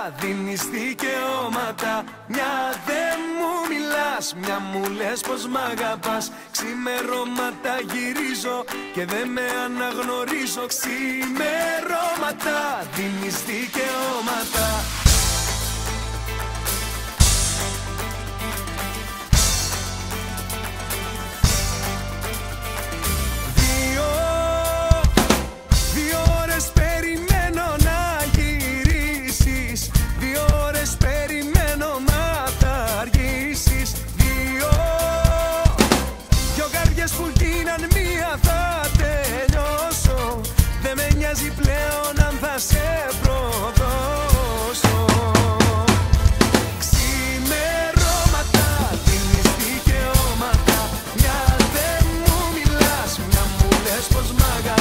δίνεις δικαιώματα. Μια δεν μου μιλάς, μια μου λες πως μ' αγαπάς. Ξημερώματα γυρίζω και δεν με αναγνωρίζω. Ξημερώματα δίνεις δικαιώματα. Δύο ώρες περιμένω να γυρίσεις. 2 ώρες περιμένω μα θα αργήσεις. Δυο καρδιές που γίναν μία θα τελειώσω. Δεν με νοιάζει πλέον αν θα σε προδώσω. Ξημερώματα δίνεις δικαιώματα. Μια δεν μου μιλάς, μια μου λες πως μ' αγαπάς.